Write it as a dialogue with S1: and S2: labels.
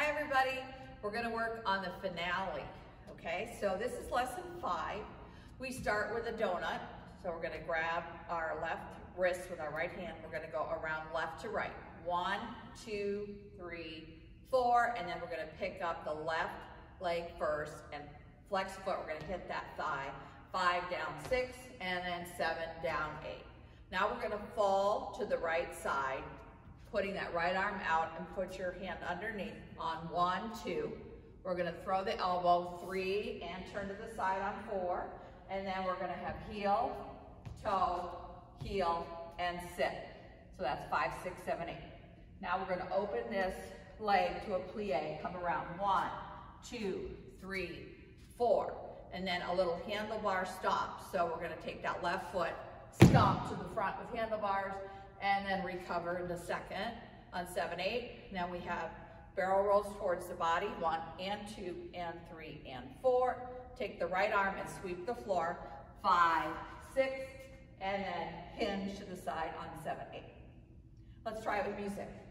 S1: Hi everybody, we're gonna work on the finale, okay? So this is lesson 5. We start with a donut. So we're gonna grab our left wrist with our right hand. We're gonna go around left to right. 1, 2, 3, 4, and then we're gonna pick up the left leg first and flex foot. We're gonna hit that thigh. 5 down 6, and then 7 down 8. Now we're gonna fall to the right side, putting that right arm out and put your hand underneath on 1, 2. We're gonna throw the elbow 3 and turn to the side on 4. And then we're gonna have heel, toe, heel, and sit. So that's 5, 6, 7, 8. Now we're gonna open this leg to a plie, come around 1, 2, 3, 4. And then a little handlebar stomp. So we're gonna take that left foot, stomp to the front with handlebars, and then recover in a second on 7, 8. Now we have barrel rolls towards the body, 1 and 2 and 3 and 4. Take the right arm and sweep the floor, 5, 6, and then hinge to the side on 7, 8. Let's try it with music.